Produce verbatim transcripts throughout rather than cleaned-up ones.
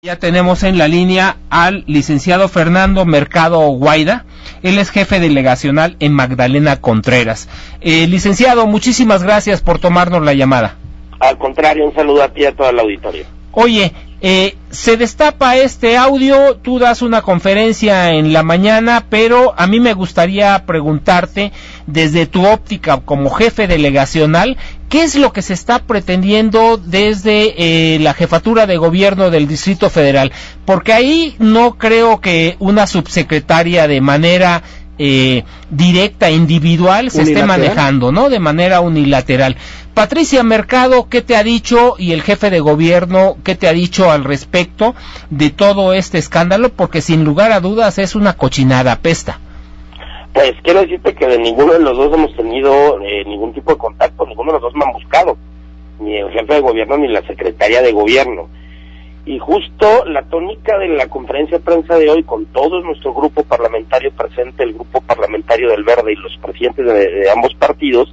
Ya tenemos en la línea al licenciado Fernando Mercado Guaida. Él es jefe delegacional en Magdalena Contreras. Eh, licenciado, muchísimas gracias por tomarnos la llamada. Al contrario, un saludo a ti y a toda la auditorio. Oye, eh, se destapa este audio, tú das una conferencia en la mañana, pero a mí me gustaría preguntarte, desde tu óptica como jefe delegacional, ¿qué es lo que se está pretendiendo desde eh, la jefatura de gobierno del Distrito Federal? Porque ahí no creo que una subsecretaria de manera eh, directa, individual, se esté manejando, ¿no? De manera unilateral. Patricia Mercado, ¿qué te ha dicho? Y el jefe de gobierno, ¿qué te ha dicho al respecto de todo este escándalo? Porque sin lugar a dudas es una cochinada, apesta. Pues quiero decirte que de ninguno de los dos hemos tenido eh, ningún tipo de contacto, ninguno de los dos me han buscado, ni el jefe de gobierno ni la secretaria de gobierno. Y justo la tónica de la conferencia de prensa de hoy, con todo nuestro grupo parlamentario presente, el grupo parlamentario del Verde y los presidentes de, de ambos partidos,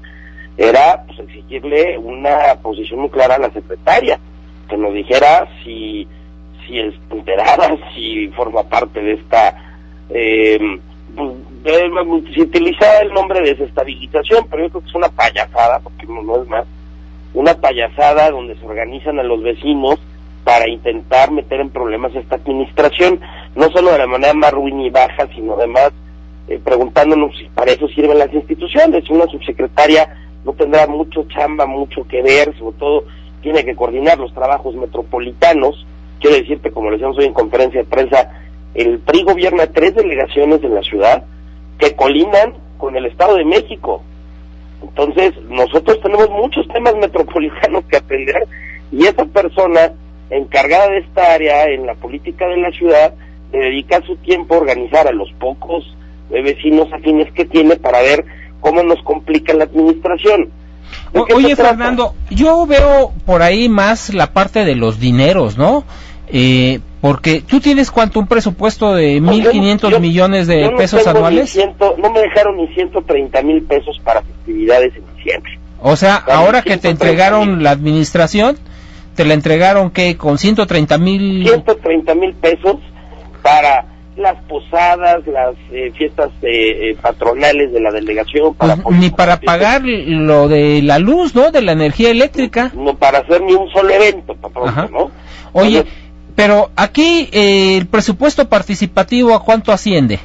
era pues exigirle una posición muy clara a la secretaria, que nos dijera si si es enterada, si forma parte de esta, eh, pues, de, se utiliza el nombre de desestabilización, pero yo creo que es una payasada, porque no, no es más, una payasada donde se organizan a los vecinos para intentar meter en problemas a esta administración, no solo de la manera más ruin y baja, sino además eh, preguntándonos si para eso sirven las instituciones. Una subsecretaria no tendrá mucho chamba, mucho que ver, sobre todo tiene que coordinar los trabajos metropolitanos. Quiero decirte, como lo decíamos hoy en conferencia de prensa, el P R I gobierna tres delegaciones en la ciudad que colindan con el Estado de México. Entonces, nosotros tenemos muchos temas metropolitanos que atender, y esa persona encargada de esta área en la política de la ciudad, de dedicar su tiempo a organizar a los pocos vecinos afines que tiene para ver cómo nos complica la administración. O, oye, Fernando, yo veo por ahí más la parte de los dineros, ¿no? Eh, porque tú tienes cuánto, un presupuesto de no, mil quinientos millones de no pesos anuales. Ciento, no me dejaron ni ciento treinta mil pesos para festividades en diciembre. O sea, ahora que te entregaron la administración, te la entregaron ¿qué? Con ciento treinta mil. ciento treinta mil pesos para las posadas, las eh, fiestas eh, eh, patronales de la delegación. Para pues, ni para pagar lo de la luz, ¿no? De la energía eléctrica. No para hacer ni un solo evento, pronto, ¿no? Oye, entonces, pero aquí eh, el presupuesto participativo, ¿a cuánto asciende?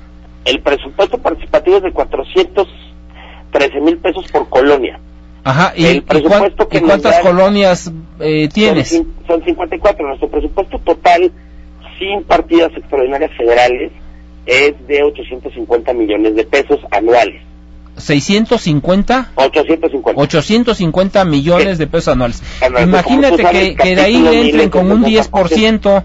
El presupuesto participativo es de cuatrocientos trece mil pesos por colonia. Ajá, ¿y, ¿y, cuán, ¿y cuántas dan, colonias eh, tienes? Son, son cincuenta y cuatro. Nuestro presupuesto total, sin partidas extraordinarias federales, es de ochocientos cincuenta millones de pesos anuales. ¿seiscientos cincuenta? ochocientos cincuenta. ochocientos cincuenta millones sí. de pesos anuales. anuales. Imagínate que, que de ahí le entren con un diez por ciento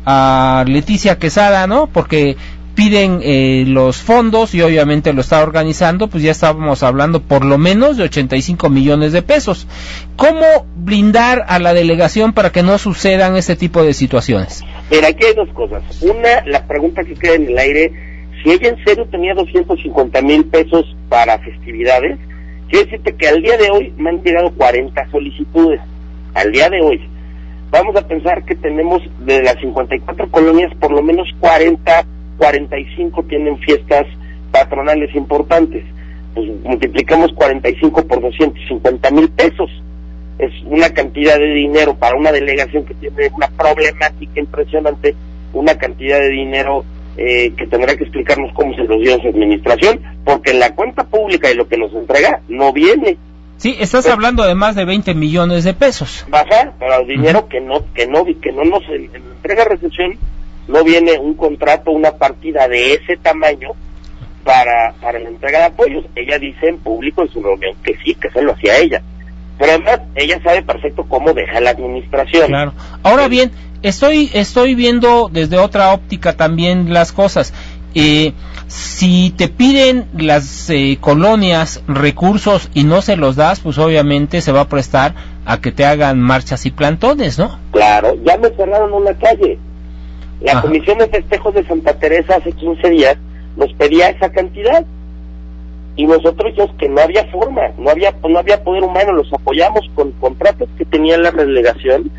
a Leticia Quesada, ¿no? Porque piden eh, los fondos y obviamente lo está organizando, pues ya estábamos hablando por lo menos de ochenta y cinco millones de pesos. ¿Cómo blindar a la delegación para que no sucedan este tipo de situaciones? Mira, aquí hay dos cosas. Una, la pregunta que queda en el aire, si ella en serio tenía doscientos cincuenta mil pesos para festividades, quiero decirte que al día de hoy me han llegado cuarenta solicitudes, al día de hoy. Vamos a pensar que tenemos de las cincuenta y cuatro colonias, por lo menos cuarenta, cuarenta y cinco tienen fiestas patronales importantes. Pues multiplicamos cuarenta y cinco por doscientos cincuenta mil pesos. Es una cantidad de dinero para una delegación que tiene una problemática impresionante, una cantidad de dinero eh, que tendrá que explicarnos cómo se los dio en su administración, porque en la cuenta pública de lo que nos entrega no viene. Sí, estás pues, hablando de más de veinte millones de pesos. Baja, pero dinero uh-huh. que no que no que no nos en, en entrega-recepción no viene un contrato, una partida de ese tamaño para para la entrega de apoyos. Ella dice en público en su reunión que sí, que se lo hacía ella. Pero además, ella sabe perfecto cómo deja la administración. Claro. Ahora bien, estoy estoy viendo desde otra óptica también las cosas. Eh, si te piden las eh, colonias recursos y no se los das, pues obviamente se va a prestar a que te hagan marchas y plantones, ¿no? Claro, ya me cerraron una calle. La Ajá. Comisión de Festejos de Santa Teresa hace quince días nos pedía esa cantidad. Y nosotros dijimos que no había forma, no había no había poder humano, los apoyamos con contratos que tenía la delegación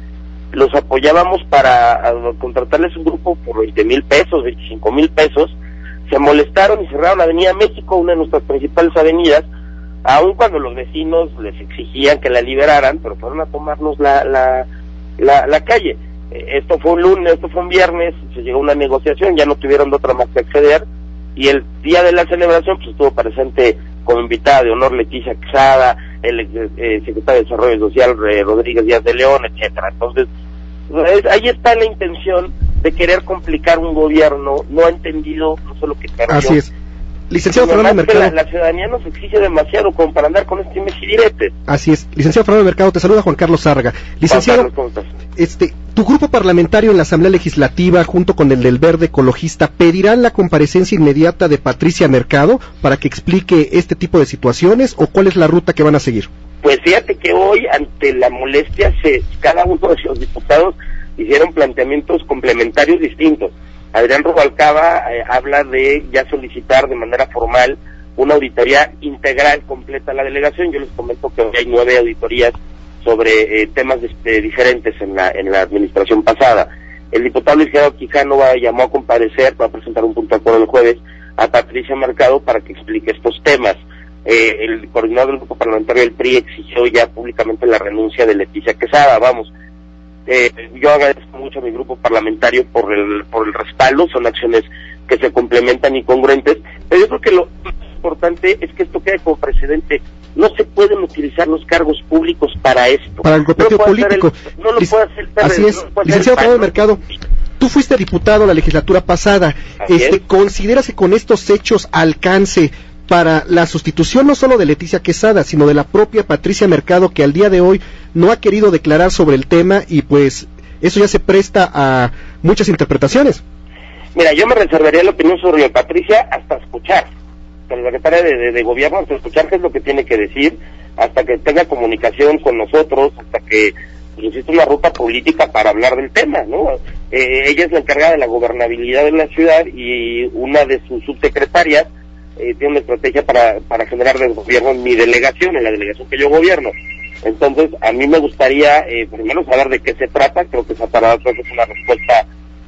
los apoyábamos para a, contratarles un grupo por veinte mil pesos, veinticinco mil pesos. Se molestaron y cerraron Avenida México, una de nuestras principales avenidas, aun cuando los vecinos les exigían que la liberaran, pero fueron a tomarnos la la la, la calle. Esto fue un lunes, esto fue un viernes, se llegó a una negociación, ya no tuvieron de otra más que acceder, y el día de la celebración pues estuvo presente como invitada de honor Leticia Quesada, el eh, secretario de Desarrollo Social eh, Rodríguez Díaz de León, etcétera. Entonces, es, ahí está la intención de querer complicar un gobierno, no ha entendido no solo que perdió. Así es. Licenciado Fernando Mercado. La, la ciudadanía nos exige demasiado como para andar con este dimes y diretes. Así es. Licenciado Fernando Mercado, te saluda Juan Carlos Zárraga. Licenciado, Juan Carlos, ¿cómo estás? este, tu grupo parlamentario en la Asamblea Legislativa, junto con el del Verde Ecologista, ¿pedirán la comparecencia inmediata de Patricia Mercado para que explique este tipo de situaciones, o cuál es la ruta que van a seguir? Pues fíjate que hoy, ante la molestia, se, cada uno de los diputados hicieron planteamientos complementarios distintos. Adrián Rubalcaba eh, habla de ya solicitar de manera formal una auditoría integral completa a la delegación. Yo les comento que hoy hay nueve auditorías sobre eh, temas de, diferentes en la en la administración pasada. El diputado Luis Gerardo Quijano va, llamó a comparecer, va a presentar un punto de acuerdo el jueves a Patricia Mercado para que explique estos temas. Eh, el coordinador del grupo parlamentario del P R I exigió ya públicamente la renuncia de Leticia Quesada. Vamos, eh, yo agradezco mucho a mi grupo parlamentario por el por el respaldo, son acciones que se complementan y congruentes, pero yo creo que lo más importante es que esto quede como precedente. No se pueden utilizar los cargos públicos para esto. Para el copeteo no político. El, no lo puede hacer el Así es. No Licenciado Fernando Mercado, tú fuiste diputado la legislatura pasada. Este, ¿consideras que con estos hechos alcance para la sustitución no solo de Leticia Quesada, sino de la propia Patricia Mercado, que al día de hoy no ha querido declarar sobre el tema, y pues eso ya se presta a muchas interpretaciones? Mira, yo me reservaría la opinión sobre Patricia hasta escuchar, la secretaria de, de, de gobierno, hasta escuchar qué es lo que tiene que decir, hasta que tenga comunicación con nosotros, hasta que pues, existe una ruta política para hablar del tema, ¿no? Eh, ella es la encargada de la gobernabilidad de la ciudad, y una de sus subsecretarias eh, tiene una estrategia para, para generar desgobierno en mi delegación, en la delegación que yo gobierno. Entonces, a mí me gustaría eh, primero saber de qué se trata. Creo que esa para nosotros es una respuesta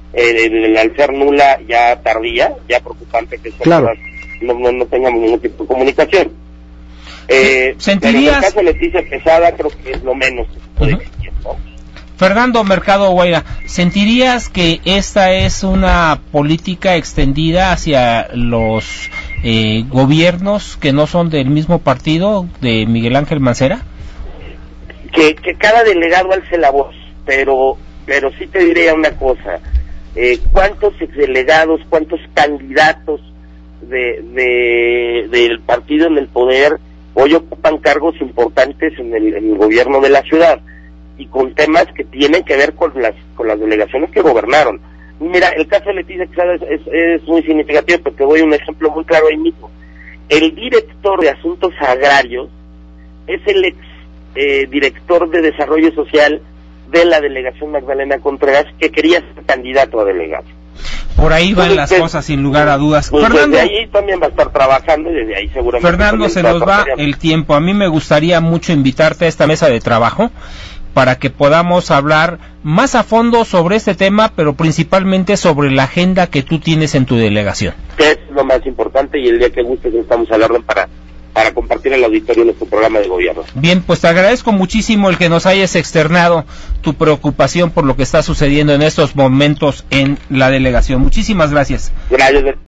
eh, al ser nula, ya tardía, ya preocupante que claro. no, no, no tengamos ningún tipo de comunicación. Eh, ¿Sentirías? Pero en el caso de Leticia Quesada creo que es lo menos que se puede exigir, ¿no? Fernando Mercado Guaira, ¿sentirías que esta es una política extendida hacia los eh, gobiernos que no son del mismo partido de Miguel Ángel Mancera? Que, que cada delegado alce la voz, pero pero sí te diría una cosa, eh, ¿cuántos exdelegados, cuántos candidatos de, de del partido en el poder hoy ocupan cargos importantes en el, en el gobierno de la ciudad, y con temas que tienen que ver con las con las delegaciones que gobernaron? Mira, el caso de Leticia Quesada es, es, es muy significativo, porque doy un ejemplo muy claro ahí mismo. El director de Asuntos Agrarios es el ex eh, director de Desarrollo Social de la delegación Magdalena Contreras, que quería ser candidato a delegado. Por ahí van Entonces, las pues, cosas, sin lugar a dudas. Pues Fernando, desde ahí también va a estar trabajando, y desde ahí seguramente... Fernando, se nos va el tiempo. A mí me gustaría mucho invitarte a esta mesa de trabajo para que podamos hablar más a fondo sobre este tema, pero principalmente sobre la agenda que tú tienes en tu delegación. Que es lo más importante, y el día que gustes estamos al orden para, para compartir el auditorio nuestro programa de gobierno. Bien, pues te agradezco muchísimo el que nos hayas externado tu preocupación por lo que está sucediendo en estos momentos en la delegación. Muchísimas gracias. Gracias.